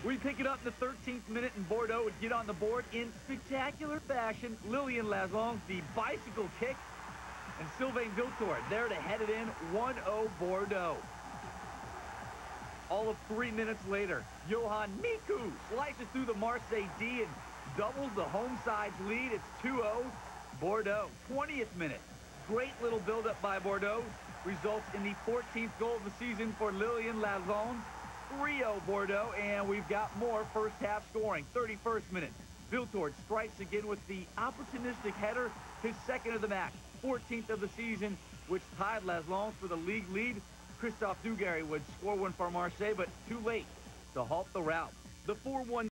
We pick it up in the 13th minute, and Bordeaux would get on the board in spectacular fashion. Lillian Laslange, the bicycle kick, and Sylvain Viltort there to head it in. 1-0 Bordeaux. All of 3 minutes later, Johan Miku slices through the Marseille D and doubles the home side's lead. It's 2-0 Bordeaux. 20th minute. Great little build-up by Bordeaux. Results in the 14th goal of the season for Lillian Laslange. 3-0 Bordeaux, and we've got more first-half scoring. 31st minute. Viltort strikes again with the opportunistic header, his second of the match. 14th of the season, which tied Laslange for the league lead. Christophe Dugarry would score one for Marseille, but too late to halt the rout. The 4-1